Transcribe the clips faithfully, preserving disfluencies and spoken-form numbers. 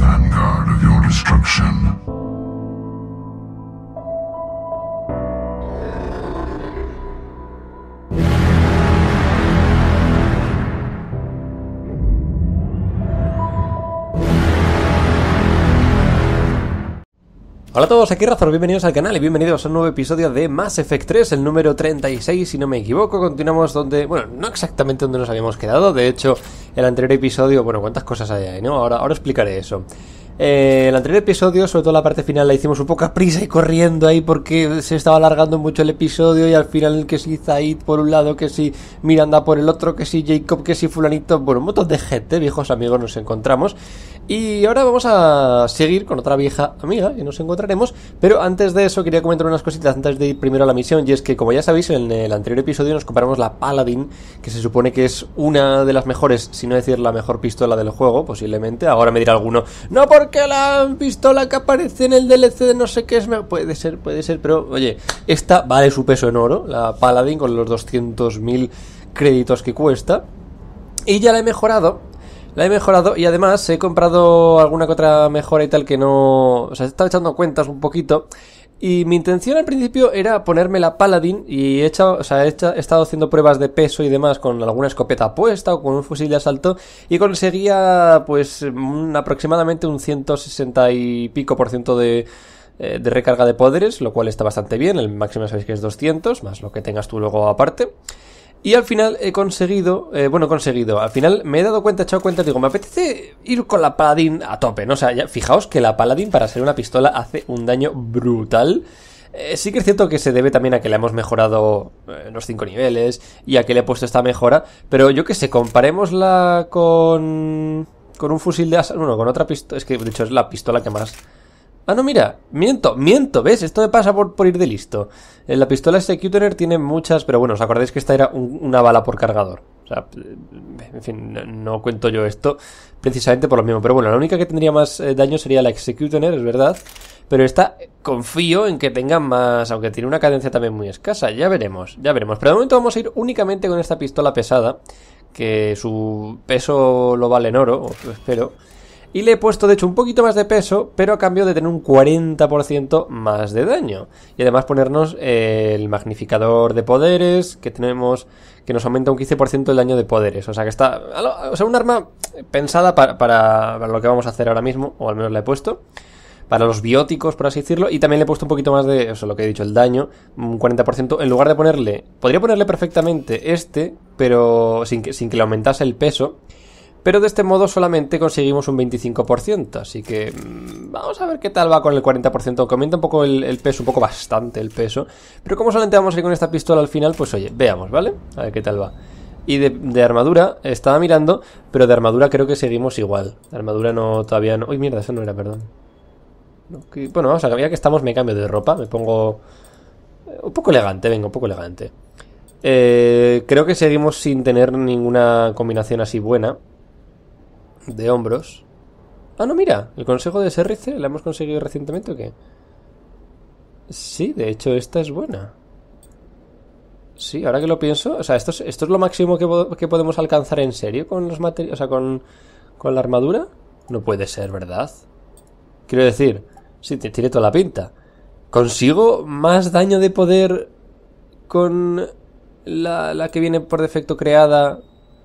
vanguard of your destruction. Hola a todos, aquí Razor, bienvenidos al canal y bienvenidos a un nuevo episodio de Mass Effect tres, el número treinta y seis, si no me equivoco. Continuamos donde, bueno, no exactamente donde nos habíamos quedado. De hecho, el anterior episodio, bueno, cuántas cosas hay ahí, ¿no? Ahora, ahora explicaré eso. Eh, el anterior episodio, sobre todo la parte final, la hicimos un poco a prisa y corriendo ahí porque se estaba alargando mucho el episodio y al final que si Zaid por un lado, que si Miranda por el otro, que si Jacob, que si fulanito, bueno, un montón de gente, viejos amigos nos encontramos. Y ahora vamos a seguir con otra vieja amiga que nos encontraremos, pero antes de eso quería comentar unas cositas antes de ir primero a la misión. Y es que, como ya sabéis, en el anterior episodio nos compramos la Paladin, que se supone que es una de las mejores, si no decir la mejor pistola del juego, posiblemente. Ahora me dirá alguno, no, porque la pistola que aparece en el D L C de no sé qué es mejor. Puede ser, puede ser, pero oye, esta vale su peso en oro, la Paladin, con los doscientos mil créditos que cuesta. Y ya la he mejorado. La he mejorado y además he comprado alguna que otra mejora y tal que no... O sea, estaba echando cuentas un poquito. Y mi intención al principio era ponerme la Paladin y he hecho, o sea, he, hecho, he estado haciendo pruebas de peso y demás con alguna escopeta puesta o con un fusil de asalto y conseguía pues un, aproximadamente un ciento sesenta y pico por ciento de... de recarga de poderes, lo cual está bastante bien. El máximo sabéis que es doscientos, más lo que tengas tú luego aparte. Y al final he conseguido, eh, bueno, he conseguido, al final me he dado cuenta, he echado cuenta, digo, me apetece ir con la Paladin a tope, ¿no? O sea, ya, fijaos que la Paladin para ser una pistola hace un daño brutal. Eh, sí que es cierto que se debe también a que le hemos mejorado eh, los cinco niveles y a que le he puesto esta mejora, pero yo que sé, comparémosla con... con un fusil de asalto, bueno, con otra pistola, es que de hecho es la pistola que más... Ah, no, mira, miento, miento, ¿ves? Esto me pasa por, por ir de listo. Eh, la pistola Executioner tiene muchas, pero bueno, os acordáis que esta era un, una bala por cargador. O sea, en fin, no, no cuento yo esto precisamente por lo mismo. Pero bueno, la única que tendría más eh, daño sería la Executioner, es verdad. Pero esta confío en que tenga más, aunque tiene una cadencia también muy escasa. Ya veremos, ya veremos. Pero de momento vamos a ir únicamente con esta pistola pesada, que su peso lo vale en oro, espero. Y le he puesto, de hecho, un poquito más de peso, pero a cambio de tener un cuarenta por ciento más de daño. Y además ponernos eh, el magnificador de poderes, que tenemos, que nos aumenta un quince por ciento el daño de poderes. O sea, que está, o sea, un arma pensada para, para, para lo que vamos a hacer ahora mismo, o al menos la he puesto. Para los bióticos, por así decirlo. Y también le he puesto un poquito más de, eso, lo que he dicho, el daño, un cuarenta por ciento. En lugar de ponerle, podría ponerle perfectamente este, pero sin que, sin que le aumentase el peso. Pero de este modo solamente conseguimos un veinticinco por ciento, así que mmm, vamos a ver qué tal va con el cuarenta por ciento. Aumenta un poco el, el peso, un poco bastante el peso. Pero como solamente vamos a ir con esta pistola al final, pues oye, veamos, ¿vale? A ver qué tal va. Y de, de armadura, estaba mirando, pero de armadura creo que seguimos igual. De armadura no, todavía no... Uy, mierda, eso no era, perdón. No, que, bueno, vamos a ver, ya que estamos me cambio de ropa, me pongo... Un poco elegante, venga, un poco elegante. Eh, creo que seguimos sin tener ninguna combinación así buena de hombros. Ah, no, mira, el consejo de Serrice ¿la hemos conseguido recientemente o qué? Sí, de hecho esta es buena. Sí, ahora que lo pienso, o sea, esto es, esto es lo máximo que, que podemos alcanzar en serio con los materiales, o sea, con, con la armadura. No puede ser, ¿verdad? Quiero decir, sí, tiene toda la pinta. ¿Consigo más daño de poder con la, la que viene por defecto creada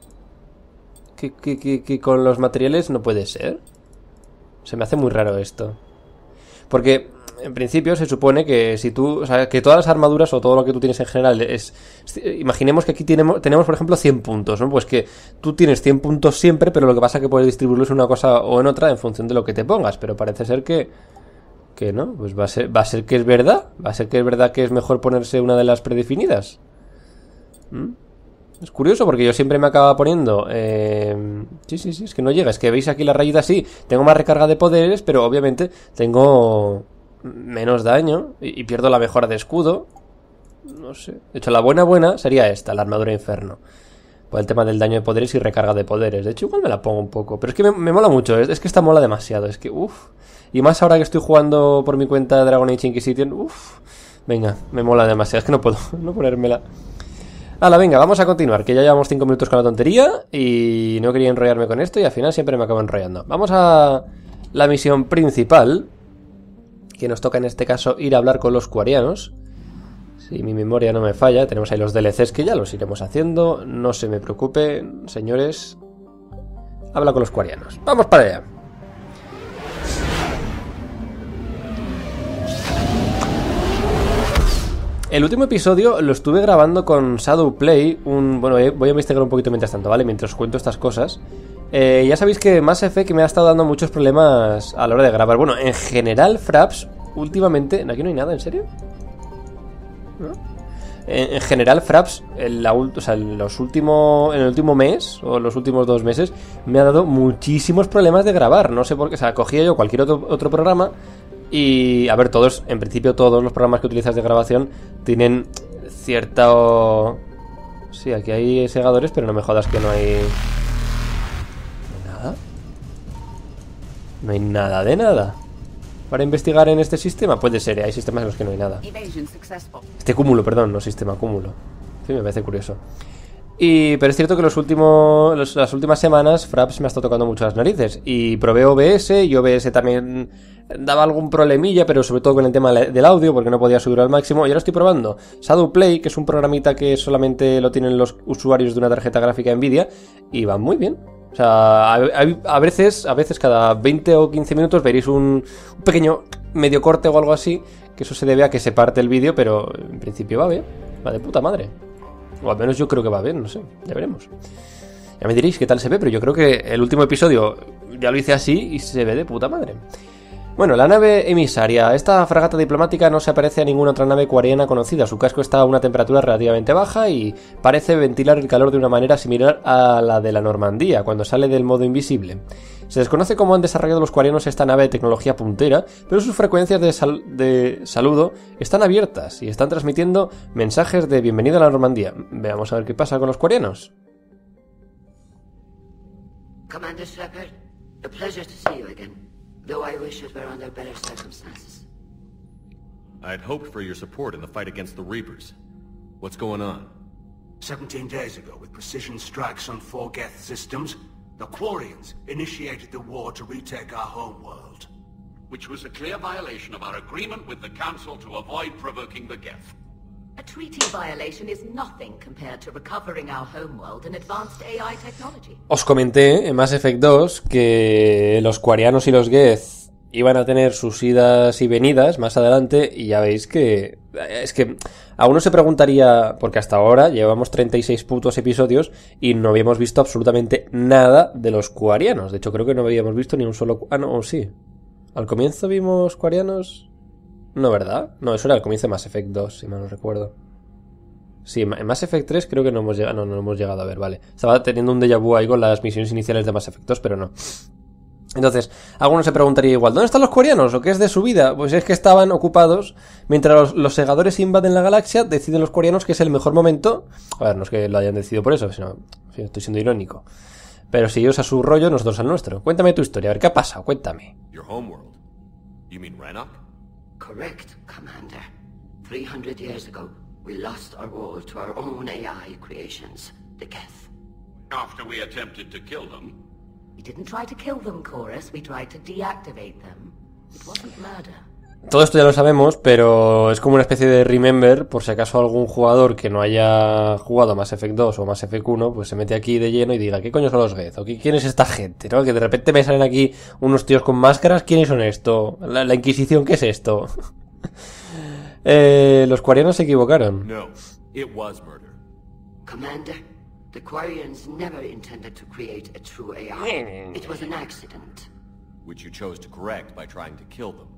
Que, que, que, que con los materiales? No puede ser. Se me hace muy raro esto. Porque en principio se supone que si tú, o sea, que todas las armaduras o todo lo que tú tienes en general es, imaginemos que aquí tenemos, tenemos por ejemplo cien puntos, ¿no? Pues que tú tienes cien puntos siempre, pero lo que pasa es que puedes distribuirlos en una cosa o en otra en función de lo que te pongas. Pero parece ser que que no, pues va a ser, va a ser que es verdad, va a ser que es verdad que es mejor ponerse una de las predefinidas. ¿Mm? Es curioso porque yo siempre me acaba poniendo... Eh... Sí, sí, sí, es que no llega. Es que veis aquí la rayita, sí. Tengo más recarga de poderes, pero obviamente tengo menos daño y, y pierdo la mejora de escudo. No sé. De hecho, la buena buena sería esta, la armadura inferno. Por el tema del daño de poderes y recarga de poderes. De hecho, igual me la pongo un poco. Pero es que me, me mola mucho. Es, es que esta mola demasiado. Es que, uff. Y más ahora que estoy jugando por mi cuenta Dragon Age Inquisition. Uff. Venga, me mola demasiado. Es que no puedo no ponérmela. Hala, venga, vamos a continuar, que ya llevamos cinco minutos con la tontería y no quería enrollarme con esto y al final siempre me acabo enrollando. Vamos a, la misión principal, que nos toca en este caso ir a hablar con los quarianos. Si mi memoria no me falla, tenemos ahí los D L Cs que ya los iremos haciendo. No se me preocupen, señores. Habla con los quarianos. ¡Vamos para allá! El último episodio lo estuve grabando con Shadowplay. Un, bueno, voy a investigar un poquito mientras tanto, ¿vale? Mientras os cuento estas cosas. Eh, ya sabéis que Mass Effect me ha estado dando muchos problemas a la hora de grabar. Bueno, en general, Fraps, últimamente... ¿Aquí no hay nada, en serio? ¿No? En, en general, Fraps, en, la, o sea, en, los últimos, en el último mes, o los últimos dos meses, me ha dado muchísimos problemas de grabar. No sé por qué. O sea, cogía yo cualquier otro, otro programa... Y, a ver, todos, en principio todos los programas que utilizas de grabación tienen cierta... Sí, aquí hay segadores, pero no me jodas que no hay... ¿Nada? No hay nada de nada para investigar en este sistema. Puede ser, ¿eh? Hay sistemas en los que no hay nada. Este cúmulo, perdón, no sistema, cúmulo. Sí, me parece curioso. Y, pero es cierto que los últimos, los, las últimas semanas Fraps me ha estado tocando mucho las narices. Y probé O B S, y O B S también daba algún problemilla, pero sobre todo con el tema del audio, porque no podía subirlo al máximo. Y ahora estoy probando Shadowplay, que es un programita que solamente lo tienen los usuarios de una tarjeta gráfica Nvidia, y va muy bien. O sea, a, a, a veces, a veces cada veinte o quince minutos veréis un, un pequeño medio corte o algo así, que eso se debe a que se parte el vídeo, pero en principio va bien, va de puta madre. O al menos yo creo que va bien, no sé, ya veremos. Ya me diréis qué tal se ve, pero yo creo que el último episodio ya lo hice así y se ve de puta madre. Bueno, la nave emisaria. Esta fragata diplomática no se parece a ninguna otra nave quariana conocida. Su casco está a una temperatura relativamente baja y parece ventilar el calor de una manera similar a la de la Normandía, cuando sale del modo invisible. Se desconoce cómo han desarrollado los quarianos esta nave de tecnología puntera, pero sus frecuencias de, sal de saludo están abiertas y están transmitiendo mensajes de bienvenida a la Normandía. Veamos a ver qué pasa con los quarianos. Commander Shepard, a pleasure to see you again, though I wish it were under better circumstances. I had hoped for your support in the fight against the Reapers. What's going on? Seventeen days ago, with precision strikes on four Geth systems, the Quarians initiated the war to retake our homeworld. Which was a clear violation of our agreement with the Council to avoid provoking the Geth. A treaty violation is nothing compared to recovering our homeworld and advanced A I technology. Os comenté en Mass Effect dos que los quarianos y los Geth iban a tener sus idas y venidas más adelante, y ya veis que... Es que a uno se preguntaría, porque hasta ahora llevamos treinta y seis putos episodios y no habíamos visto absolutamente nada de los quarianos. De hecho, creo que no habíamos visto ni un solo... Ah, no, sí. ¿Al comienzo vimos quarianos? No, ¿verdad? No, eso era al comienzo de Mass Effect dos, si mal no recuerdo. Sí, en Mass Effect tres creo que no hemos llegado, no, no hemos llegado a ver, vale. Estaba teniendo un déjà vu ahí con las misiones iniciales de Mass Effect dos, pero no. Entonces, alguno se preguntaría igual, ¿dónde están los quarianos? ¿O qué es de su vida? Pues es que estaban ocupados, mientras los, los segadores invaden la galaxia, deciden los quarianos que es el mejor momento. A ver, no es que lo hayan decidido por eso, sino, estoy siendo irónico. Pero si ellos a su rollo, nosotros al nuestro. Cuéntame tu historia, a ver, ¿qué ha pasado? Cuéntame. Your homeworld. You mean Rannoch? Correct, Commander. three hundred years ago, we lost our world to our own A I creations, the Geth. After we attempted to kill them. We didn't try to kill them, Chorus. We tried to deactivate them. It wasn't murder. Todo esto ya lo sabemos, pero es como una especie de remember, por si acaso algún jugador que no haya jugado Mass Effect dos o Mass Effect uno, pues se mete aquí de lleno y diga, ¿qué coño son los Geth? ¿O quién es esta gente? ¿No? Que de repente me salen aquí unos tíos con máscaras, ¿quiénes son esto? ¿La, la Inquisición qué es esto? eh, los quarianos se equivocaron. No, it was murder. Commander, the Quarians never intended to create a true A I. It was an accident. Which you chose to correct by trying to kill them.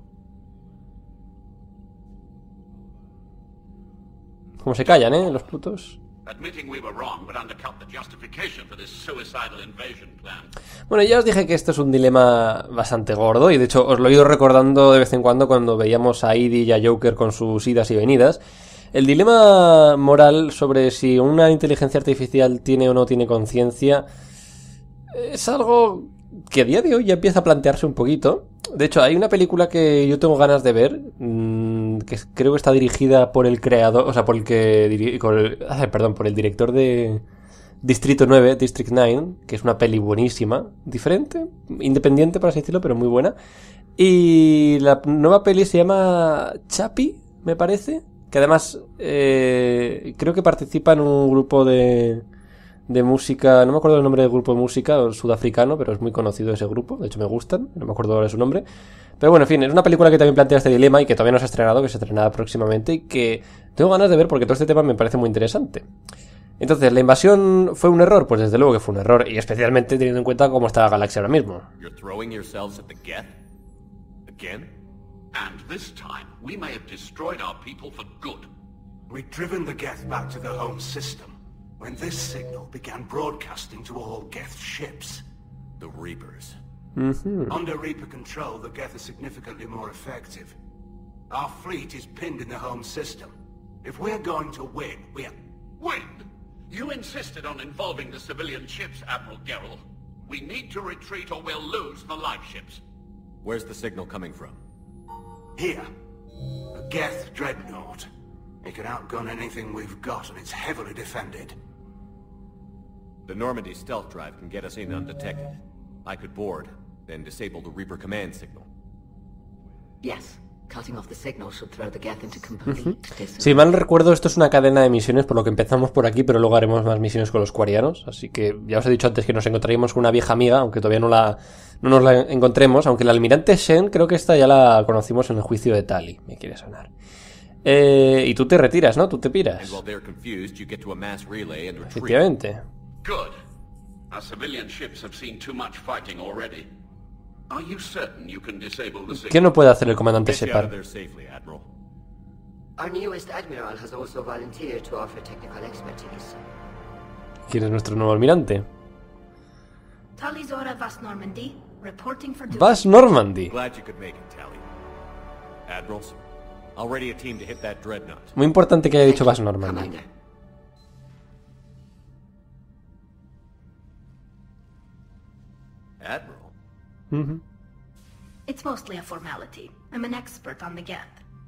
Como se callan, ¿eh? Los putos. Admitting we were wrong, but undercut the justification for this suicidal invasion plan. Bueno, ya os dije que esto es un dilema bastante gordo, y de hecho os lo he ido recordando de vez en cuando cuando veíamos a Edie y a Joker con sus idas y venidas. El dilema moral sobre si una inteligencia artificial tiene o no tiene conciencia es algo que a día de hoy ya empieza a plantearse un poquito. De hecho, hay una película que yo tengo ganas de ver, mmm, que creo que está dirigida por el creador, o sea, por el que... Con el, ay, perdón, por el director de, Distrito nueve, District nueve, que es una peli buenísima, diferente, independiente por así decirlo, pero muy buena. Y la nueva peli se llama Chappie, me parece, que además eh, creo que participa en un grupo de, de música, no me acuerdo el nombre del grupo de música, sudafricano, pero es muy conocido ese grupo, de hecho me gustan, no me acuerdo ahora de su nombre. Pero bueno, en fin, es una película que también plantea este dilema y que todavía no se ha estrenado, que se estrenará próximamente y que tengo ganas de ver porque todo este tema me parece muy interesante. Entonces, ¿la invasión fue un error? Pues desde luego que fue un error, y especialmente teniendo en cuenta cómo está la galaxia ahora mismo. You're throwing yourselves at the Geth? Again? And this time, we may have destroyed our people for good. We'd driven the Geth back to the home system when this signal began broadcasting to all Geth ships. The Reapers. Mm-hmm. Under Reaper control, the Geth are significantly more effective. Our fleet is pinned in the home system. If we're going to win, we're... Win? You insisted on involving the civilian ships, Admiral Geralt. We need to retreat or we'll lose the live ships. Where's the signal coming from? Here. A Geth dreadnought. It can outgun anything we've got, and it's heavily defended. The Normandy stealth drive can get us in undetected. I could board, then disable the Reaper command signal. Yes. Cutting off the signal should throw the Geth into complete disarray. Si mal recuerdo, esto es una cadena de misiones, por lo que empezamos por aquí, pero luego haremos más misiones con los quarianos. Así que ya os he dicho antes que nos encontraríamos con una vieja amiga, aunque todavía no la no nos la encontremos. Aunque el almirante Shen, creo que esta ya la conocimos en el juicio de Tali, me quiere sonar. Eh, y tú te retiras, ¿no? Tú te piras. And while they're confused, you get to a mass relay and retreat. Efectivamente. Good. Our civilian ships have seen too much fighting already. Are you certain you can disable the signal? ¿Qué no puede hacer el comandante Get you out Shepard? of there safely, Admiral. Our newest admiral has also volunteered to offer technical expertise. ¿Quién es nuestro nuevo almirante? Talizora Vas Normandy, reporting for duty. Vas Normandy. Glad you could make it, Tally. Admirals, I'll ready a team to hit that dreadnought. Muy importante que haya dicho Vas Normandy. Commander. Admiral? Ujú. It's mostly a formality. I'm an expert on the Geth.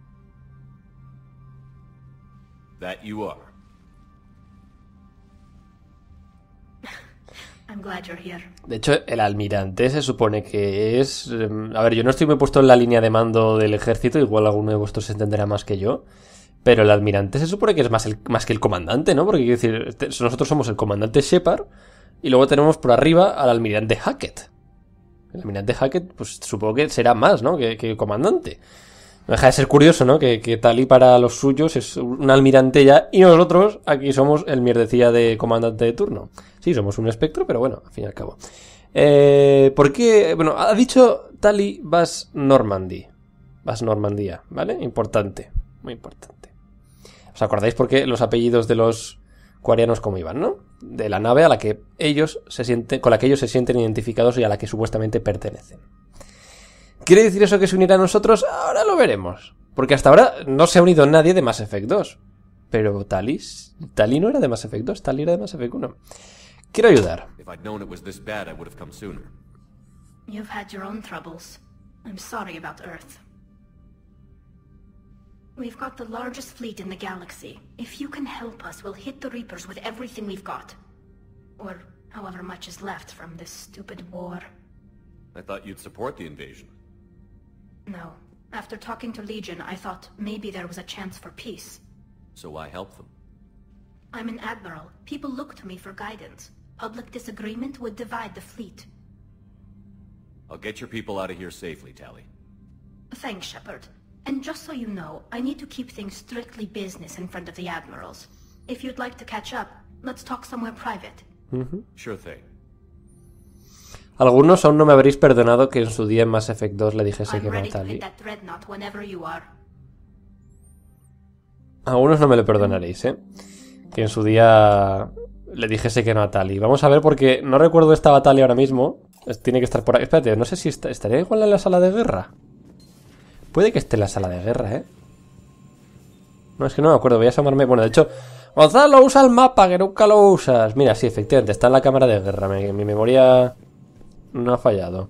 That you are. I'm glad you're here. De hecho, el almirante se supone que es... eh, A ver, yo no estoy muy puesto en la línea de mando del ejército, igual alguno de vosotros entenderá más que yo, pero el almirante se supone que es más, el, más que el comandante, ¿no? Porque quiero decir, este- nosotros somos el comandante Shepard y luego tenemos por arriba al almirante Hackett. El almirante Hackett, pues supongo que será más, ¿no? Que, que el comandante. No deja de ser curioso, ¿no? Que, que Tali para los suyos es un almirante ya y nosotros aquí somos el mierdecilla de comandante de turno. Sí, somos un espectro, pero bueno, al fin y al cabo. Eh, ¿Por qué? Bueno, ha dicho Tali Vas Normandy. Vas Normandía, ¿vale? Importante, muy importante. ¿Os acordáis por qué los apellidos de los quarianos cómo iban, no? De la nave a la que ellos se sienten, con la que ellos se sienten identificados y a la que supuestamente pertenecen. ¿Quiere decir eso que se unirá a nosotros? Ahora lo veremos. Porque hasta ahora no se ha unido nadie de Mass Effect dos. Pero Talis... Tali no era de Mass Effect dos, Tali era de Mass Effect uno. Quiero ayudar. If I'd known it was this bad, I would have come sooner. You've had your own troubles. I'm sorry about Earth. We've got the largest fleet in the galaxy. If you can help us, we'll hit the Reapers with everything we've got. Or however much is left from this stupid war. I thought you'd support the invasion. No. After talking to Legion, I thought maybe there was a chance for peace. So why help them? I'm an admiral. People look to me for guidance. Public disagreement would divide the fleet. I'll get your people out of here safely, Tally. Thanks, Shepard. And just so you know, I need to keep things strictly business in front of the admirals. If you'd like to catch up, let's talk somewhere private. Sure thing. Algunos aún no me habréis perdonado que en su día en Mass Effect dos le dijese I'm que no a ready to Tali. hit that dreadnought whenever you are. Algunos no me lo perdonaréis, ¿eh? Que en su día le dijese que no a Tali. Vamos a ver porque no recuerdo esta batalla ahora mismo. Es- Tiene que estar por ahí. Espérate, no sé si está... estaría igual en la sala de guerra. Puede que esté en la sala de guerra, ¿eh? No, es que no me acuerdo. Voy a asomarme... Bueno, de hecho... Gonzalo, usa el mapa, que nunca lo usas. Mira, sí, efectivamente, está en la cámara de guerra. Mi, mi memoria no ha fallado.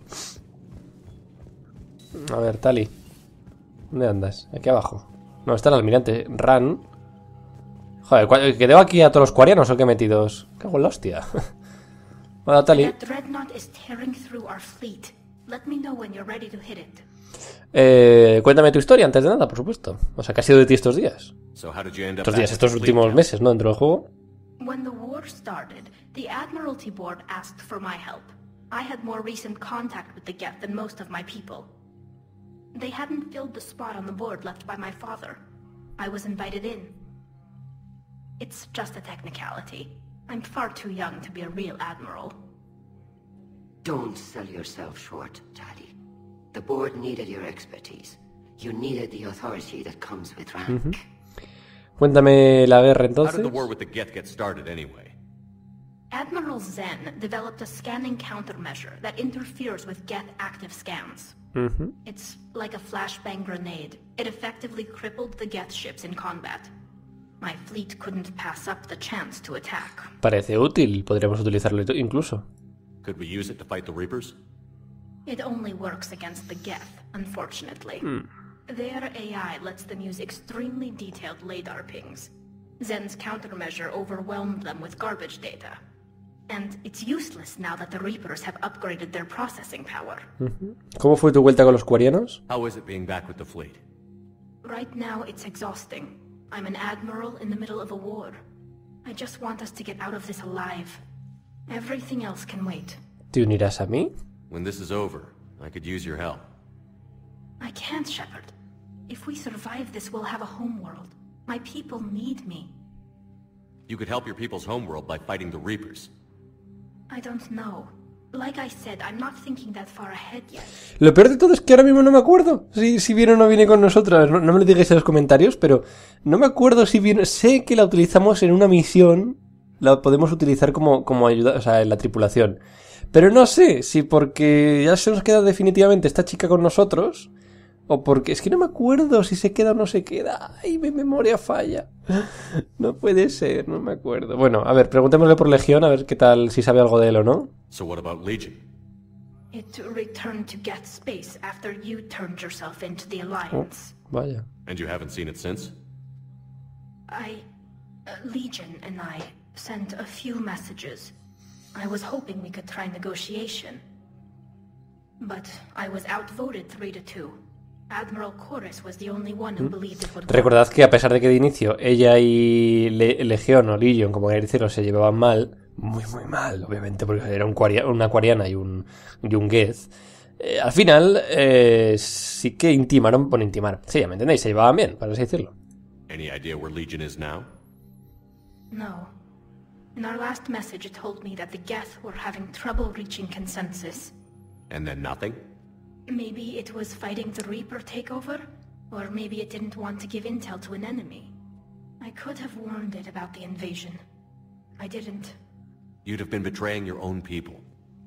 A ver, Tali. ¿Dónde andas? Aquí abajo. No, está el almirante Ran. Joder, ¿que tengo aquí a todos los cuarianos o qué metidos? Cago en la hostia. Hola, Tali. That dreadnought is tearing through our fleet. Let me know when you're ready to hit it. Eh, cuéntame tu historia antes de nada, por supuesto. O sea, ¿qué ha sido de ti estos días? So how did you end up Estos días, back estos with the últimos fleet? meses, ¿no? Dentro del juego. When the war started, the Admiralty Board asked for my help. I had more recent contact with the Geth than most of my people. They hadn't filled the spot on the board left by my father. I was invited in. It's just a technicality. I'm far too young to be a real admiral. Don't sell yourself short, Tali. The board needed your expertise. You needed the authority that comes with rank. Cuéntame la guerra How did entonces. the war with the Geth get started anyway? Admiral Zen developed a scanning countermeasure that interferes with Geth active scans. Ujú. It's like a flashbang grenade. It effectively crippled the Geth ships in combat. My fleet couldn't pass up the chance to attack. Parece útil, podríamos utilizarlo incluso. Could we use it to fight the Reapers? It only works against the Geth, unfortunately. Their A I lets them use extremely detailed LADAR pings. Zen's countermeasure overwhelmed them with garbage data. And it's useless now that the Reapers have upgraded their processing power. ¿Cómo fue tu vuelta con los cuarianos? How is it being back with the fleet? Right now, it's exhausting. I'm an admiral in the middle of a war. I just want us to get out of this alive. Everything else can wait. ¿Te unirás a mí? When this is over, I could use your help. I can't, Shepard. If we survive this, we'll have a homeworld. My people need me. You could help your people's homeworld by fighting the Reapers. I don't know. Like I said, I'm not thinking that far ahead yet. Lo peor de todo es que ahora mismo no me acuerdo si, si viene o no viene con nosotros. No, no me lo digáis en los comentarios, pero no me acuerdo si viene. Sé que la utilizamos en una misión. La podemos utilizar como, como ayuda, o sea, en la tripulación. Pero no sé si porque ya se nos queda definitivamente esta chica con nosotros. O porque es que no me acuerdo si se queda o no se queda. Ay, mi memoria falla. No puede ser, no me acuerdo. Bueno, a ver, preguntémosle por Legión, a ver qué tal, si sabe algo de él o no. So what about Legion? It returned to Geth space after you turned yourself into the Alliance. Vaya. And you haven't seen it since? I... Uh, Legion and I sent a few messages. I was hoping we could try negotiation. But I was outvoted three to two. Admiral Chorus was the only one who believed it would work. Recordad que a pesar de que de inicio ella y Le- Legión o Legion, como queréis decirlo, se llevaban mal, muy muy mal, obviamente, porque era un cuaria- una aquariana y un, y un Geth, eh, al final eh, sí que intimaron, bueno, intimar, sí, ya me entendéis, se llevaban bien, para así decirlo. Any idea where Legion is now? No. In our last message, it told me that the Geth were having trouble reaching consensus. And then nothing? Maybe it was fighting the Reaper takeover? Or maybe it didn't want to give intel to an enemy. I could have warned it about the invasion. I didn't. You'd have been betraying your own people.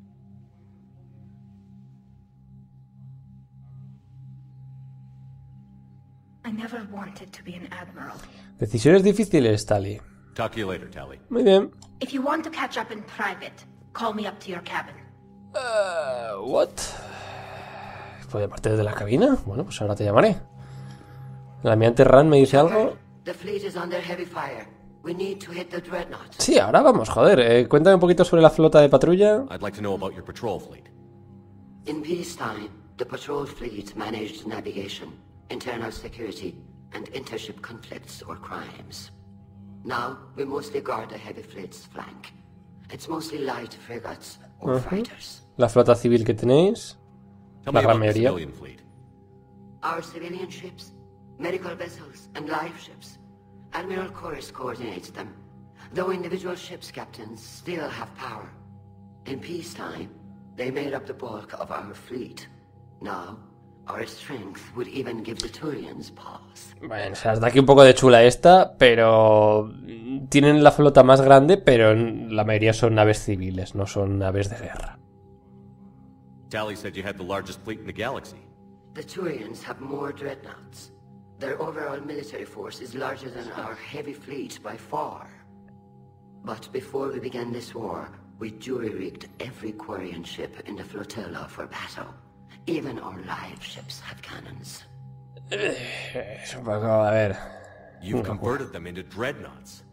I never wanted to be an admiral. Decisiones difíciles, Tali. Talk to you later, Tali. Muy bien. If you want to catch up in private, call me up to your cabin. Uh, what? ¿Puedo llamarte desde la cabina? Bueno, pues ahora te llamaré. El almirante Rand me dice algo. The fleet is under heavy fire. We need to hit the dreadnought. Sí, ahora vamos, joder. Eh, cuéntame un poquito sobre la flota de patrulla. I'd like to know about your patrol fleet. In peacetime, the patrol fleet managed navigation, internal security, and intership conflicts or crimes. Now, we mostly guard the heavy fleet's flank. It's mostly light frigates or fighters. La flota civil que tenéis. Tell La me gran about the mayoría. civilian fleet. Our civilian ships, medical vessels, and life ships. Admiral Chorus coordinates them, though individual ships' captains still have power. In peacetime, they made up the bulk of our fleet. Now, our strength would even give the Turians pause. Bueno, o sea, está aquí un poco de chula esta, pero tienen la flota más grande, pero la mayoría son naves civiles, no son naves de guerra. Tali said you had the largest fleet in the galaxy. The Turians have more dreadnoughts. Their overall military force is larger than our heavy fleet by far. But before we began this war, we jury-rigged every Quarian ship in the flotilla for battle. Even our live ships have cannons. Es un poco, a ver... You've converted them into dreadnoughts.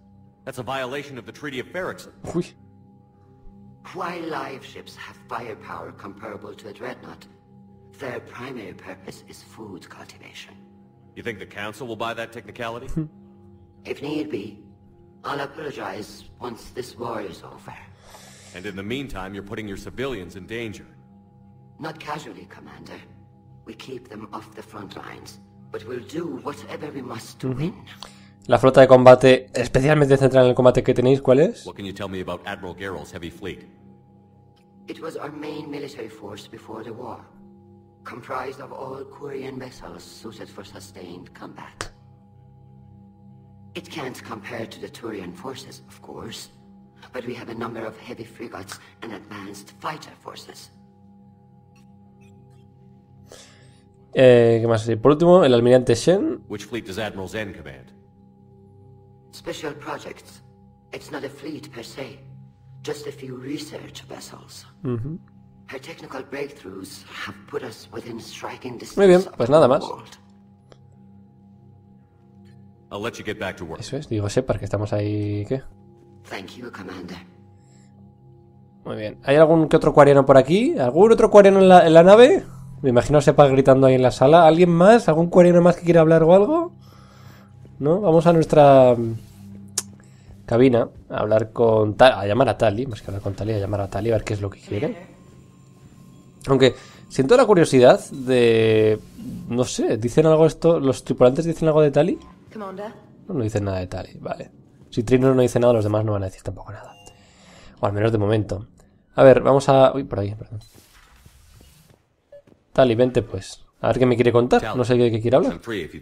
That's a violation of the Treaty of Ferrixon. Uy. While live ships have firepower comparable to a dreadnought, their primary purpose is food cultivation. You think the Council will buy that technicality? If need be, I'll apologize once this war is over. And in the meantime, you're putting your civilians in danger. Not casually, Commander. We keep them off the front lines, but we'll do whatever we must to win. La flota de combate, especialmente centrada en el combate que tenéis, ¿cuál es? What can you tell me about Admiral Geral's heavy fleet? It was our main military force before the war, comprised of all Quarian vessels suited for sustained combat. It can't compare to the Turian forces, of course, but we have a number of heavy frigates and advanced fighter forces. Eh, ¿Qué más? Por último, el almirante Shen. Which fleet does Admiral Zen command? Special projects. It's not a fleet per se, just a few research vessels. Uh-huh. Her technical breakthroughs have put us within striking distance. Muy bien, pues nada más. I'll let you get back to work. Eso es, digo Shepard, que estamos ahí... ¿Qué? Thank you, Commander. Muy bien. ¿Hay algún que otro cuariano por aquí? ¿Algún otro cuariano en la, en la nave? Me imagino a Shepard gritando ahí en la sala. ¿Alguien más? ¿Algún cuariano más que quiera hablar o algo? ¿No? Vamos a nuestra cabina a hablar con Tali, a llamar a Tali, más que hablar con Tali, a llamar a Tali a ver qué es lo que quiere. Aunque siento la curiosidad de... No sé, ¿dicen algo esto? ¿Los tripulantes dicen algo de Tali? No, no dicen nada de Tali, vale. Si Trino no dice nada, los demás no van a decir tampoco nada. O al menos de momento. A ver, vamos a... Uy, por ahí, perdón. Tali, vente pues. A ver qué me quiere contar. No sé de qué quiere hablar.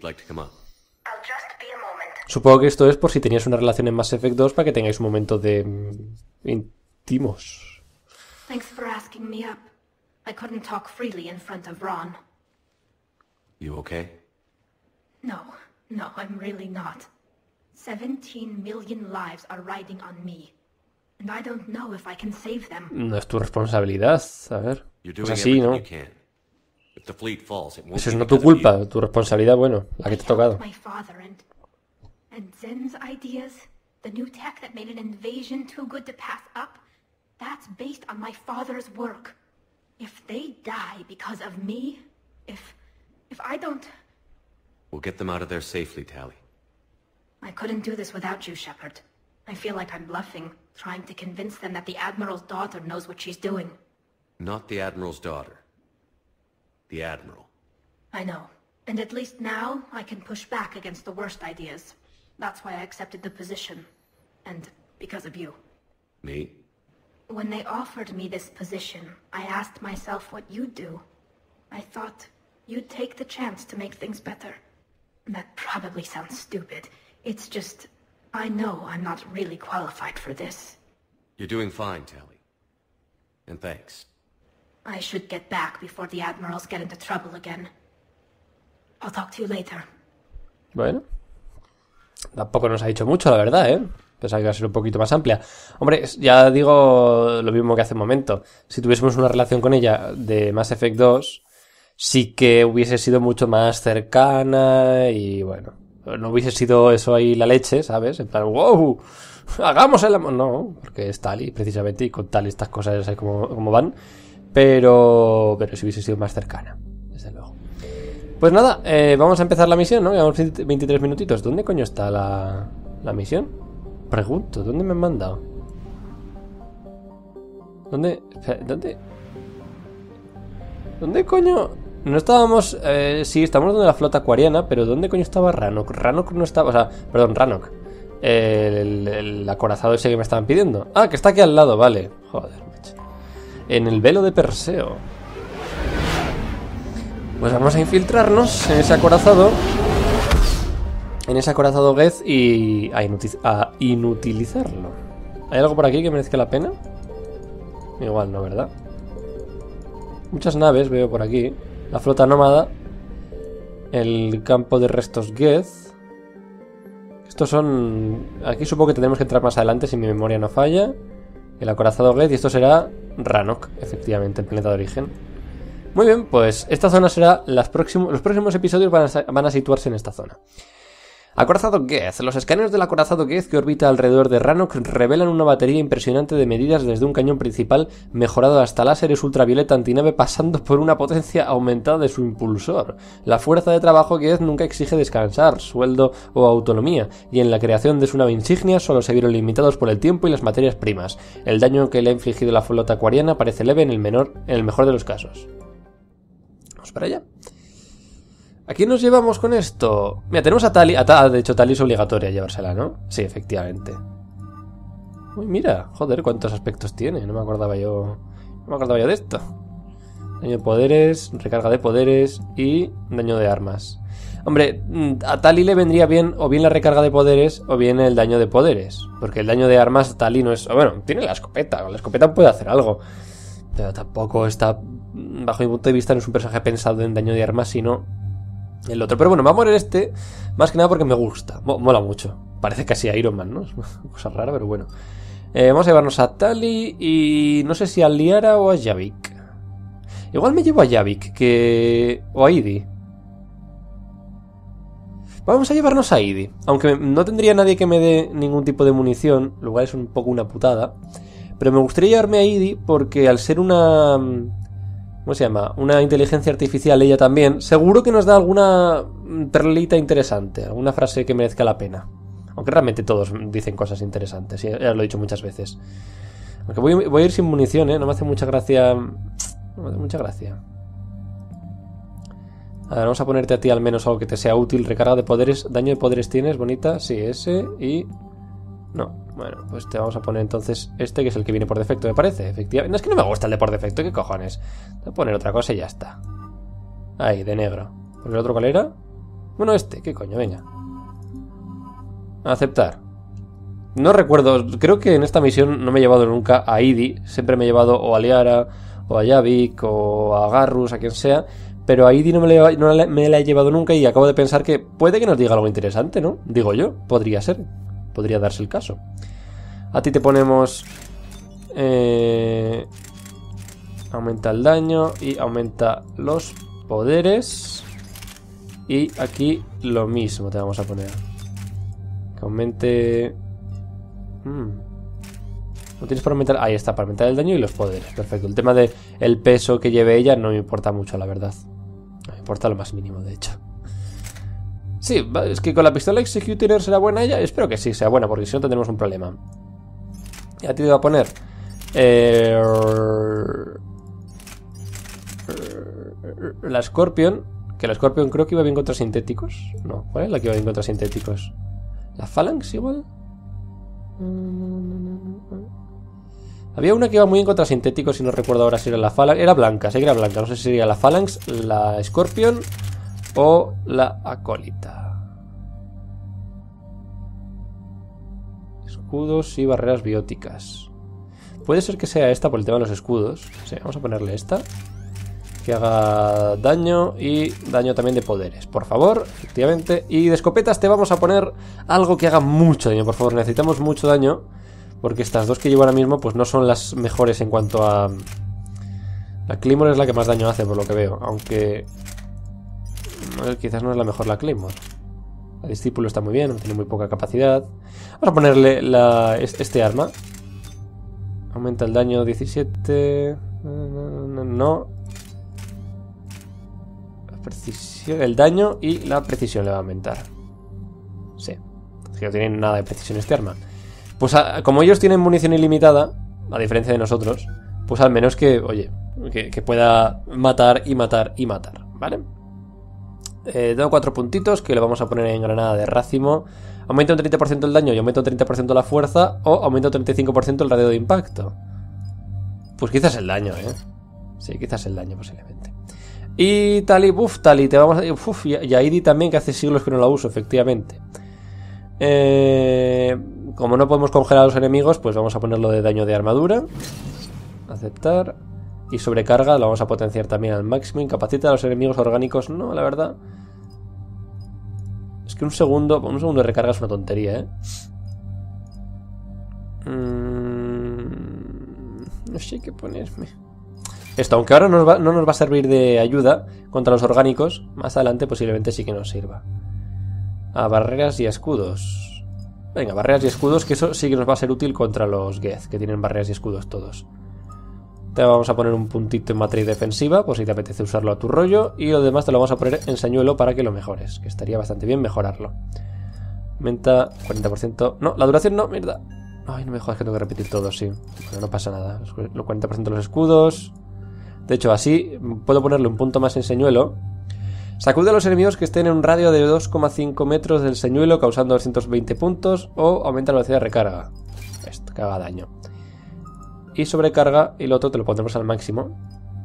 Supongo que esto es por si teníais una relación en Mass Effect dos para que tengáis un momento de... Mm, íntimos. Thanks for asking me up. I couldn't talk freely in front of Ron. You okay? No, no, I'm really not. Seventeen million lives are riding on me. And I don't know if I can save them. No es tu responsabilidad, a ver. Pues así, ¿no? Eso es no tu culpa, tu responsabilidad, bueno, la que te ha tocado. My father and and Zen's ideas, the new tech that made an invasion too good to pass up, that's based on my father's work. If they die because of me, if if I don't... We'll get them out of there safely, Tali. I couldn't do this without you, Shepard. I feel like I'm bluffing, trying to convince them that the Admiral's daughter knows what she's doing. Not the Admiral's daughter. The Admiral. I know. And at least now, I can push back against the worst ideas. That's why I accepted the position. And because of you. Me? When they offered me this position, I asked myself what you'd do. I thought you'd take the chance to make things better. That probably sounds stupid. It's just, I know I'm not really qualified for this. You're doing fine, Tali. And thanks. I should get back before the Admirals get into trouble again. I'll talk to you later. Bueno. Tampoco nos ha dicho mucho, la verdad, ¿eh? Pensaba que iba a ser un poquito más amplia. Hombre, ya digo lo mismo que hace un momento. Si tuviésemos una relación con ella de Mass Effect dos, sí que hubiese sido mucho más cercana y bueno, no hubiese sido eso ahí la leche, ¿sabes? En plan, wow, hagamos el amor. No, porque es Tali, precisamente, y con Tali estas cosas ahí como, como van. Pero, pero si hubiese sido más cercana, desde luego. Pues nada, eh, vamos a empezar la misión, ¿no? Llevamos veintitrés minutitos. ¿Dónde coño está la, la misión? Pregunto, ¿dónde me han mandado? ¿Dónde? ¿Dónde? ¿Dónde coño? No estábamos... Eh, sí, estamos donde la flota acuariana, pero ¿dónde coño estaba Rannoch? Rannoch no estaba... O sea, perdón, Rannoch. El, el, el acorazado ese que me estaban pidiendo. Ah, que está aquí al lado, vale. Joder, macho. En el velo de Perseo. Pues vamos a infiltrarnos en ese acorazado. En ese acorazado Geth y a, inutil a inutilizarlo. ¿Hay algo por aquí que merezca la pena? Igual no, ¿verdad? Muchas naves veo por aquí. La flota nómada. El campo de restos Geth. Estos son... Aquí supongo que tendremos que entrar más adelante si mi memoria no falla. El acorazado Geth y esto será Rannoch, efectivamente, el planeta de origen. Muy bien, pues esta zona será... Las próximos, los próximos episodios van a, van a situarse en esta zona. Acorazado Geth. Los escáneres del acorazado Geth que orbita alrededor de Rannoch revelan una batería impresionante de medidas desde un cañón principal mejorado hasta láseres ultravioleta antinave pasando por una potencia aumentada de su impulsor. La fuerza de trabajo Geth nunca exige descansar, sueldo o autonomía, y en la creación de su nave insignia solo se vieron limitados por el tiempo y las materias primas. El daño que le ha infligido la flota aquariana parece leve en el, menor, en el mejor de los casos. Vamos para allá. ¿A quién nos llevamos con esto? Mira, tenemos a Tali. A Ta, de hecho, Tali es obligatoria llevársela, ¿no? Sí, efectivamente. Uy, mira, joder, cuántos aspectos tiene. No me acordaba yo. No me acordaba yo de esto. Daño de poderes, recarga de poderes y daño de armas. Hombre, a Tali le vendría bien o bien la recarga de poderes o bien el daño de poderes. Porque el daño de armas Tali no es... Bueno, tiene la escopeta. Con la escopeta puede hacer algo. Pero tampoco está... Bajo mi punto de vista no es un personaje pensado en daño de armas, sino... el otro, pero bueno, va a morir este más que nada porque me gusta, mola mucho. Parece casi Iron Man, ¿no? Es una cosa rara, pero bueno. eh, Vamos a llevarnos a Tali y no sé si a Liara o a Javik. Igual me llevo a Javik que... o a Idi. Vamos a llevarnos a Idi. Aunque no tendría nadie que me dé ningún tipo de munición, lo cual es un poco una putada. Pero me gustaría llevarme a Idi porque al ser una... ¿cómo se llama? Una inteligencia artificial, ella también. Seguro que nos da alguna perlita interesante, alguna frase que merezca la pena. Aunque realmente todos dicen cosas interesantes, ya lo he dicho muchas veces. Aunque voy, voy a ir sin munición, ¿eh? No me hace mucha gracia... No me hace mucha gracia. A ver, vamos a ponerte a ti al menos algo que te sea útil. Recarga de poderes. Daño de poderes tienes, bonita. Sí, ese y... no. Bueno, pues te vamos a poner entonces este, que es el que viene por defecto, me parece. Efectivamente. No, es que no me gusta el de por defecto, ¿qué cojones? Voy a poner otra cosa y ya está. Ahí, de negro. ¿Por el otro cuál era? Bueno, este, ¿qué coño? Venga. Aceptar. No recuerdo, creo que en esta misión no me he llevado nunca a Idi. Siempre me he llevado o a Liara, o a Javik, o a Garrus, a quien sea. Pero a Idi no me, le, no me la he llevado nunca y acabo de pensar que puede que nos diga algo interesante, ¿no? Digo yo, podría ser. Podría darse el caso. A ti te ponemos... Eh, aumenta el daño y aumenta los poderes. Y aquí lo mismo te vamos a poner. Que aumente... Hmm. ¿No tienes para aumentar? Ahí está, para aumentar el daño y los poderes. Perfecto. El tema de el peso que lleve ella no me importa mucho, la verdad. No me importa lo más mínimo, de hecho. Sí, es que con la pistola Executioner será buena ella. Espero que sí sea buena, porque si no tendremos un problema. Y a ti te voy a poner eh, la Scorpion. Que la Scorpion creo que iba bien contra sintéticos. No, ¿cuál es la que iba bien contra sintéticos? ¿La Phalanx igual? Había una que iba muy bien contra sintéticos y no recuerdo ahora si era la Phalanx. Era blanca, sí que era blanca. No sé si sería la Phalanx, la Scorpion o la Acólita. Escudos y barreras bióticas. Puede ser que sea esta por el tema de los escudos. Sí, vamos a ponerle esta. Que haga daño y daño también de poderes, por favor, efectivamente. Y de escopetas te vamos a poner algo que haga mucho daño, por favor. Necesitamos mucho daño, porque estas dos que llevo ahora mismo pues no son las mejores en cuanto a... La Claymore es la que más daño hace, por lo que veo. Aunque... no, quizás no es la mejor la Claymore. La Discípulo está muy bien, tiene muy poca capacidad. Vamos a ponerle la, este arma. Aumenta el daño diecisiete... No... Precisión, el daño y la precisión le va a aumentar. Sí, es que no tienen nada de precisión este arma. Pues a, como ellos tienen munición ilimitada, a diferencia de nosotros, pues al menos que, oye, que, que pueda matar y matar y matar, ¿vale? Eh, tengo cuatro puntitos que le vamos a poner en granada de racimo. Aumenta un treinta por ciento el daño y aumenta un treinta por ciento la fuerza, o aumenta un treinta y cinco por ciento el radio de impacto. Pues quizás el daño, ¿eh? Sí, quizás el daño posiblemente. Y Tali, uff, Tali, te vamos a... Uf, y a Idi también, que hace siglos que no la uso, efectivamente. Eh, como no podemos congelar a los enemigos, pues vamos a ponerlo de daño de armadura. Aceptar. Y sobrecarga, lo vamos a potenciar también al máximo. Incapacita a los enemigos orgánicos, no, la verdad. Es que un segundo, un segundo de recarga es una tontería, ¿eh? Mm, no sé qué ponerme. Esto, aunque ahora nos va, no nos va a servir de ayuda contra los orgánicos, más adelante posiblemente sí que nos sirva. A barreras y escudos. Venga, barreras y escudos, que eso sí que nos va a ser útil contra los Geth, que tienen barreras y escudos todos. Te vamos a poner un puntito en matriz defensiva, por si te apetece usarlo a tu rollo. Y lo demás te lo vamos a poner en señuelo para que lo mejores, que estaría bastante bien mejorarlo. Aumenta cuarenta por ciento. No, la duración no, mierda. Ay, no me jodas que tengo que repetir todo, sí. Bueno, no pasa nada. Los cuarenta por ciento de los escudos. De hecho, así puedo ponerle un punto más en señuelo. Sacude a los enemigos que estén en un radio de dos coma cinco metros del señuelo, causando doscientos veinte puntos. O aumenta la velocidad de recarga. Esto, que haga daño. Y sobrecarga, y lo otro te lo pondremos al máximo.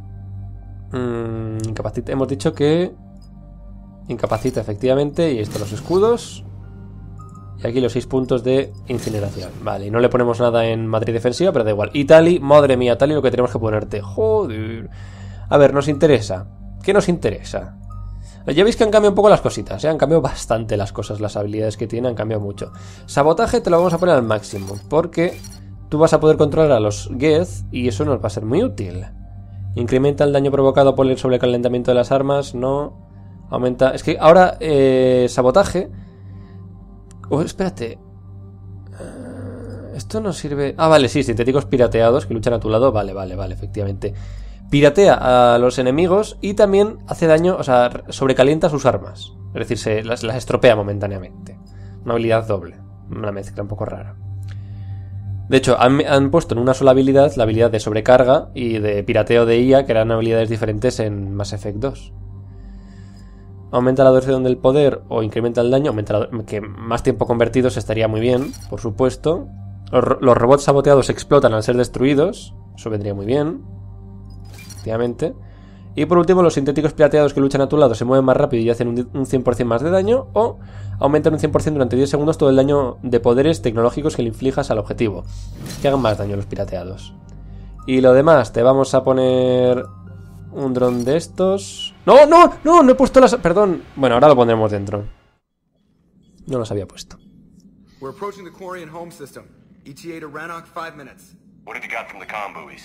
Mm, incapacita. Hemos dicho que incapacita efectivamente. Y esto los escudos. Y aquí los seis puntos de incineración. Vale, y no le ponemos nada en matriz defensiva, pero da igual. Y Tali, madre mía, Tali, lo que tenemos que ponerte. Joder. A ver, nos interesa. ¿Qué nos interesa? Ya veis que han cambiado un poco las cositas, ¿eh? Han cambiado bastante las cosas, las habilidades que tiene, han cambiado mucho. Sabotaje te lo vamos a poner al máximo, porque tú vas a poder controlar a los Geth y eso nos va a ser muy útil. Incrementa el daño provocado por el sobrecalentamiento de las armas, no. Aumenta... Es que ahora, eh, sabotaje... Oh, espérate. Uh, esto no sirve... Ah, vale, sí, sintéticos pirateados que luchan a tu lado. Vale, vale, vale, efectivamente. Piratea a los enemigos y también hace daño, o sea, sobrecalienta sus armas. Es decir, se las, las estropea momentáneamente. Una habilidad doble. Una mezcla un poco rara. De hecho, han, han puesto en una sola habilidad la habilidad de sobrecarga y de pirateo de I A, que eran habilidades diferentes en Mass Effect dos. Aumenta la duración del poder o incrementa el daño. Aumenta la, que más tiempo convertidos estaría muy bien, por supuesto. Los, los robots saboteados explotan al ser destruidos. Eso vendría muy bien. Efectivamente. Y por último, los sintéticos pirateados que luchan a tu lado se mueven más rápido y hacen un, un cien por ciento más de daño. O aumentan un cien por ciento durante diez segundos todo el daño de poderes tecnológicos que le inflijas al objetivo. Que hagan más daño los pirateados. Y lo demás, te vamos a poner... un dron de estos... ¡No, no! ¡No! No he puesto las... Perdón. Bueno, ahora lo pondremos dentro. No los había puesto. We're approaching the Quarian home system. E T A to Rannoch, five minutes. What have you got from the comm buoys?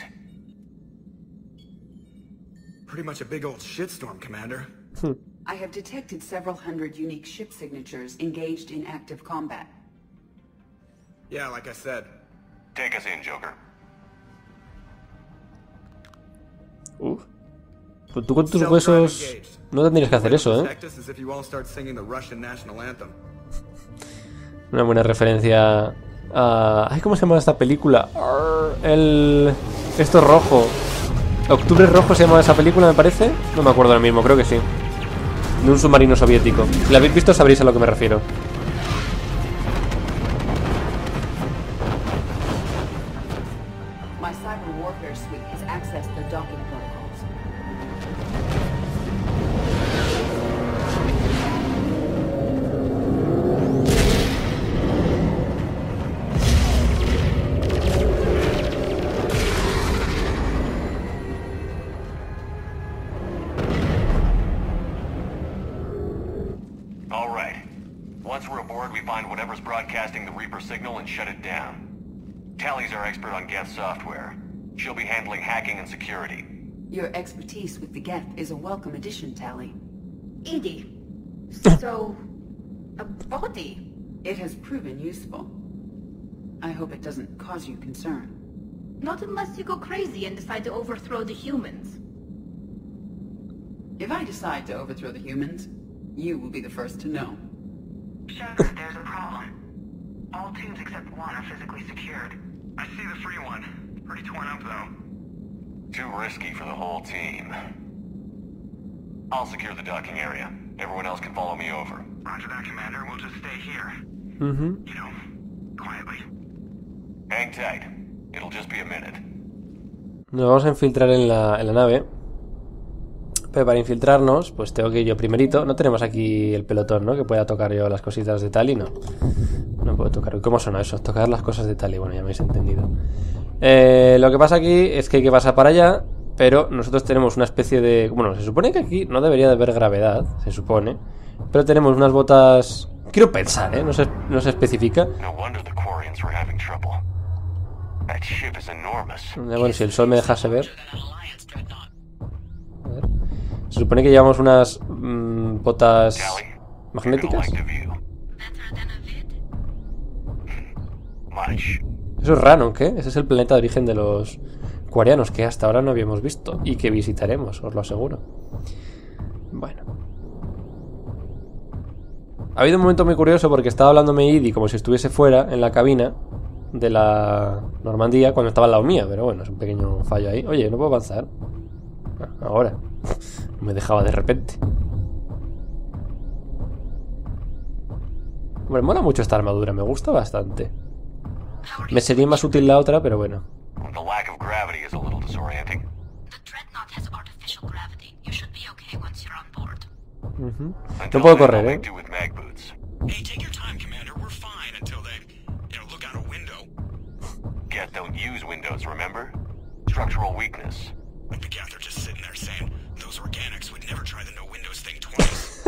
Pretty much a big old shitstorm, Commander. I have detected several hundred unique ship signatures engaged in active combat. Yeah, like I said. Take us in, Joker. Uf. Pues tú con tus huesos no tendrías que hacer eso, ¿eh? Una buena referencia a... Ay, ¿cómo se llama esta película? El... Esto es rojo. Octubre Rojo se llama esa película, me parece. No me acuerdo ahora mismo, creo que sí. De un submarino soviético. Si la habéis visto sabréis a lo que me refiero. My cyber warfare suite has accessed the docking protocols. All right. Once we're aboard, we find whatever's broadcasting the Reaper signal and shut it down. Tally's our expert on Geth software. She'll be handling hacking and security. Your expertise with the Geth is a welcome addition, Tally. Edie. So... a body? It has proven useful. I hope it doesn't cause you concern. Not unless you go crazy and decide to overthrow the humans. If I decide to overthrow the humans, you will be the first to know. Shepard, there's a problem. All tubes except one are physically secured. I see the free one. Pretty torn up, though. Too risky for the whole team. I'll secure the docking area. Everyone else can follow me over. Roger that, Commander. We'll just stay here. Uh-huh. You know, quietly. Hang tight. It'll just be a minute. Nos vamos a infiltrar en la, en la nave. Pero para infiltrarnos, pues tengo que ir yo primerito. No tenemos aquí el pelotón, ¿no? Que pueda tocar yo las cositas de Tali, no. No puedo tocar. ¿Cómo suena eso? Tocar las cosas de Tali. Bueno, ya me habéis entendido. Eh, lo que pasa aquí es que hay que pasar para allá. Pero nosotros tenemos una especie de... Bueno, se supone que aquí no debería de haber gravedad. Se supone. Pero tenemos unas botas... Quiero pensar, ¿eh? No se, no se especifica. No wonder the Quarians were having trouble. That ship is enormous. Bueno, si el sol me dejase ver. A ver. Se supone que llevamos unas mmm, botas magnéticas. much. Eso es Rannoch, ¿eh? Ese es el planeta de origen de los quarianos que hasta ahora no habíamos visto y que visitaremos, os lo aseguro. Bueno. Ha habido un momento muy curioso porque estaba hablándome Idi como si estuviese fuera en la cabina de la Normandía cuando estaba al lado mía, pero bueno, es un pequeño fallo ahí. Oye, no puedo avanzar. Ahora. Me dejaba de repente. Hombre, mola mucho esta armadura, me gusta bastante. Me sería más útil la otra, pero bueno. The lack of gravity is a little disorienting. The Dreadnought has artificial gravity. You should be okay once you're on board. Uh-huh. No puedo correr, ¿eh? Hey, take your time, Commander. We're fine until they, you know, look out a window. Geth don't use windows, remember? Structural weakness. But the Geth are just sitting there saying, those organics would never try the no windows thing twice.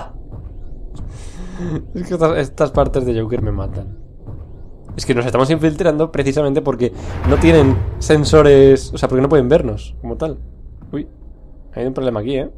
Es que estas, estas partes de Joker me matan. Es que nos estamos infiltrando precisamente porque no tienen sensores, o sea, porque no pueden vernos como tal. Uy, hay un problema aquí, ¿eh?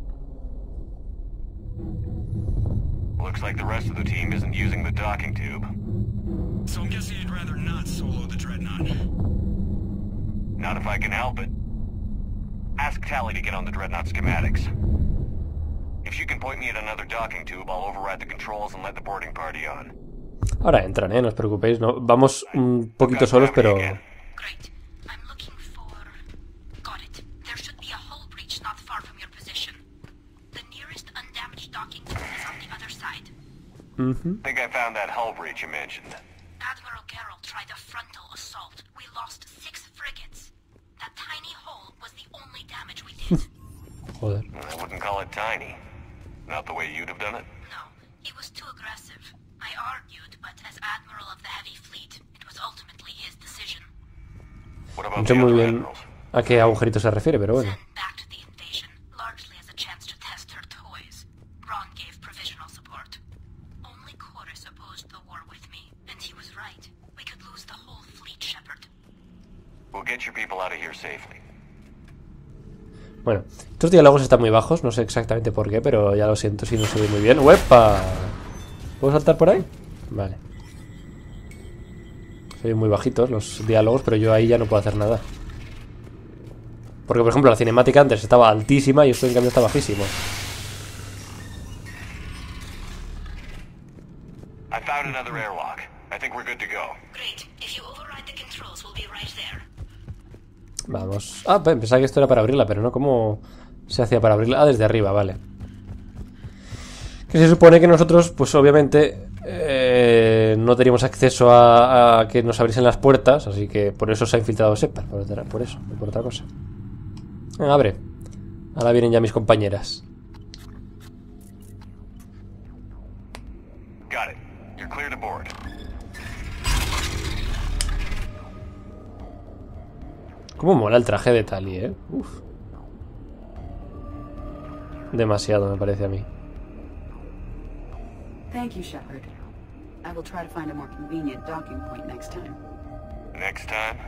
Looks like the rest of the team isn't using the docking tube. So I'm guessing you'd rather not solo the Dreadnought. Not if I can help it. Ask Tali to get on the Dreadnought schematics. If she can point me at another docking tube, I'll override the controls and let the boarding party on. Ahora entran, eh, no os preocupéis, no, vamos un poquito solos, pero... Great. I'm looking for... Got it. There should be a hull breach not far from your position. The nearest undamaged docking tube is on the other side. Mm-hmm. Think I found that hull breach you mentioned. Admiral Geralt tried a frontal assault. We lost six frigates. That tiny hole was the only damage we did. Joder. I wouldn't call it tiny. Not the way you'd have done it. No, he was too aggressive. I argued, but as Admiral of the Heavy Fleet, it was ultimately his decision. What about No the sé muy other bien admirals? a qué agujerito se refiere, pero bueno. Zen backed the invasion, largely as a chance to test her toys. Ron gave provisional support. Only Chorus opposed the war with me, and he was right. We could lose the whole fleet, Shepard. We'll get your people out of here safely. Bueno, estos diálogos están muy bajos, no sé exactamente por qué, pero ya lo siento si no se ve muy bien. ¡Uepa! ¿Puedo saltar por ahí? Vale. Se ven muy bajitos los diálogos, pero yo ahí ya no puedo hacer nada. Porque, por ejemplo, la cinemática antes estaba altísima y esto en cambio está bajísimo. I found another airlock. I think we're good to go. Great. If you override the controls, we'll be right there. Vamos. Ah, pensaba que esto era para abrirla, pero no. ¿Cómo se hacía para abrirla? Ah, desde arriba, vale. Que se supone que nosotros, pues obviamente, eh, no teníamos acceso a, a que nos abriesen las puertas, así que por eso se ha infiltrado Shepard, por, otra, por eso, no por otra cosa. Ah, abre. Ahora vienen ya mis compañeras. Got it. You're clear to board. Cómo mola el traje de Tali, eh. Uf. Demasiado, me parece a mí. Thank you, Shepard. I will try to find a more convenient docking point next time. Next time?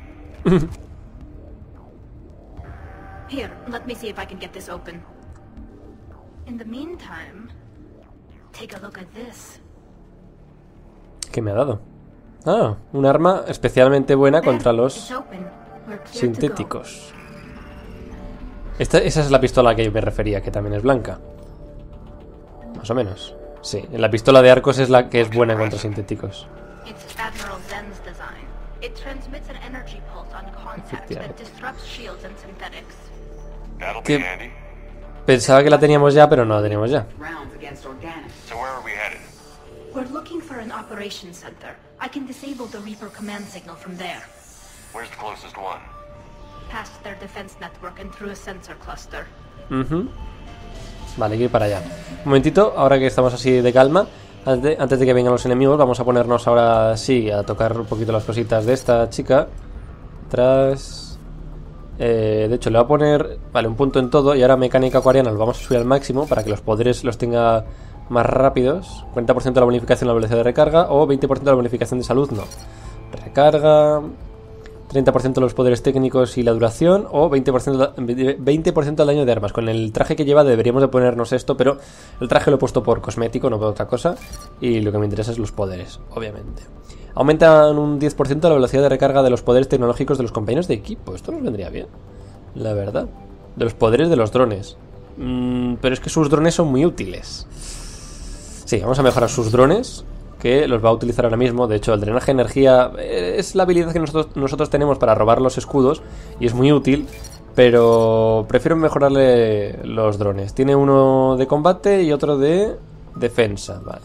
Here, let me see if I can get this open. In the meantime, take a look at this. ¿Qué me ha dado? Ah, un arma especialmente buena contra los It's open. We're clear to go. sintéticos. Esta, esa es la pistola a la que yo me refería, que también es blanca. Más o menos. Sí, la pistola de arcos es la que es buena contra sintéticos. It's Admiral Zen's design. It transmits an energy pulse on contact that disrupts shields and synthetics. That'll be Que handy. pensaba que la teníamos ya, pero no la teníamos ya. Rounds against organics. So where are we headed? We're looking for an operations center. I can disable the Reaper command signal from there. Where's the closest one? Past their defense network and through a sensor cluster. Uh-huh. Vale, hay que ir para allá. Un momentito, ahora que estamos así de calma, antes de, antes de que vengan los enemigos, vamos a ponernos ahora sí a tocar un poquito las cositas de esta chica. Atrás. Eh, de hecho, le voy a poner, vale, un punto en todo. Y ahora mecánica acuariana lo vamos a subir al máximo para que los poderes los tenga más rápidos. cuarenta por ciento de la bonificación de la velocidad de recarga o veinte por ciento de la bonificación de salud, no. Recarga, treinta por ciento de los poderes técnicos y la duración, o veinte por ciento, veinte por ciento del daño de armas. Con el traje que lleva deberíamos de ponernos esto, pero el traje lo he puesto por cosmético, no por otra cosa. Y lo que me interesa es los poderes, obviamente. Aumentan un diez por ciento la velocidad de recarga de los poderes tecnológicos de los compañeros de equipo. Esto nos vendría bien, la verdad. De los poderes de los drones. Mm, pero es que sus drones son muy útiles. Sí, vamos a mejorar sus drones, que los va a utilizar ahora mismo. De hecho, el drenaje de energía es la habilidad que nosotros, nosotros tenemos para robar los escudos y es muy útil, pero prefiero mejorarle los drones. Tiene uno de combate y otro de defensa, vale.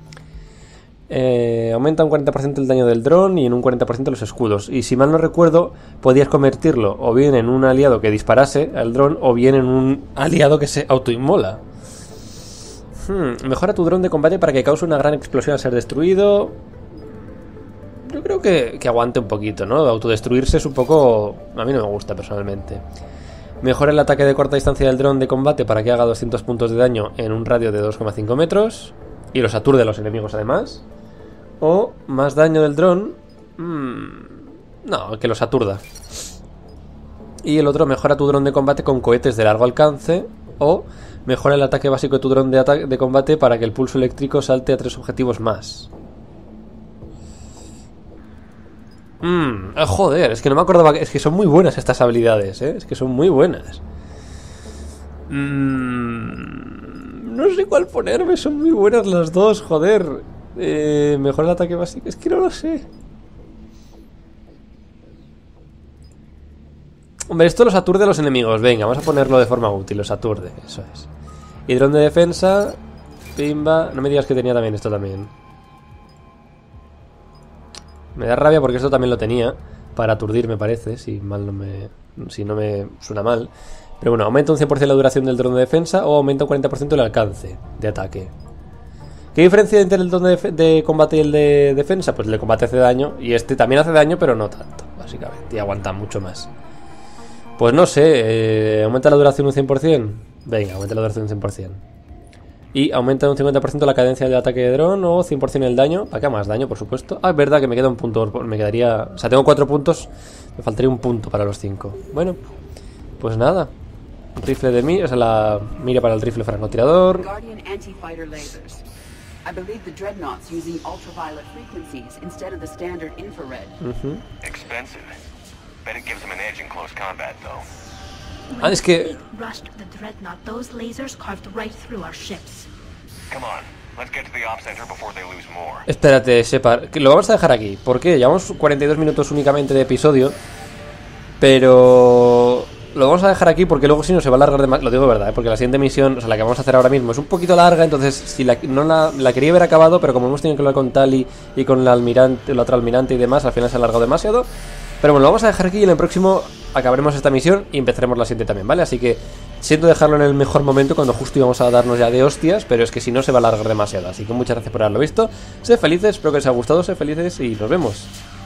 Eh, aumenta un cuarenta por ciento el daño del dron y en un cuarenta por ciento los escudos. Y si mal no recuerdo, podías convertirlo o bien en un aliado que disparase al dron o bien en un aliado que se autoinmola. Hmm, mejora tu dron de combate para que cause una gran explosión al ser destruido. Yo creo que, que aguante un poquito, ¿no? Autodestruirse es un poco... A mí no me gusta personalmente. Mejora el ataque de corta distancia del dron de combate para que haga doscientos puntos de daño en un radio de dos coma cinco metros. Y los aturde a los enemigos además. O más daño del dron. Hmm, no, que los aturda. Y el otro, mejora tu dron de combate con cohetes de largo alcance. O mejora el ataque básico de tu dron de, ataque, de combate para que el pulso eléctrico salte a tres objetivos más. Mmm, oh, joder, es que no me acordaba. Es que son muy buenas estas habilidades, ¿eh? Es que son muy buenas. Mmm, no sé cuál ponerme, son muy buenas las dos, joder. Eh, mejor el ataque básico, es que no lo sé. Hombre, esto los aturde a los enemigos. Venga, vamos a ponerlo de forma útil, los aturde, eso es. Y dron de defensa. Pimba, no me digas que tenía también esto también. Me da rabia porque esto también lo tenía para aturdir, me parece, si mal no me, si no me suena mal. Pero bueno, aumenta un cien por ciento la duración del dron de defensa o aumenta un cuarenta por ciento el alcance de ataque. ¿Qué diferencia hay entre el dron de, de combate y el de defensa? Pues el de combate hace daño y este también hace daño, pero no tanto, básicamente, y aguanta mucho más. Pues no sé, eh, aumenta la duración un cien por ciento. Venga, aumenta la duración un cien por ciento. Y aumenta un cincuenta por ciento la cadencia de ataque de dron o cien por ciento el daño. ¿Para qué más daño, por supuesto? Ah, es verdad que me queda un punto. Me quedaría... O sea, tengo cuatro puntos. Me faltaría un punto para los cinco. Bueno, pues nada. Un rifle de mira, o sea, la mira para el rifle francotirador. Guardian anti-fighter lasers. I believe the dreadnoughts using ultraviolet frequencies instead of the standard infrared. Uh-huh. Expensive. Bet it gives them an edge in close combat, though. Ah, es que... rushed the dreadnought, those lasers carved right through our ships. Come on, let's get to the op center before they lose more. Espérate, Shepard, que lo vamos a dejar aquí. ¿Por qué? Llevamos cuarenta y dos minutos únicamente de episodio. Pero... lo vamos a dejar aquí porque luego si no se va a alargar demasiado. Lo digo de verdad, ¿eh? Porque la siguiente misión, o sea, la que vamos a hacer ahora mismo, es un poquito larga. Entonces, si la, no la, la quería haber acabado, pero como hemos tenido que hablar con Tali y con la almirante, la otra almirante y demás, al final se ha alargado demasiado. Pero bueno, lo vamos a dejar aquí y en el próximo acabaremos esta misión y empezaremos la siguiente también, ¿vale? Así que siento dejarlo en el mejor momento cuando justo íbamos a darnos ya de hostias, pero es que si no se va a alargar demasiado. Así que muchas gracias por haberlo visto. Sed felices, espero que os haya gustado, sed felices y nos vemos.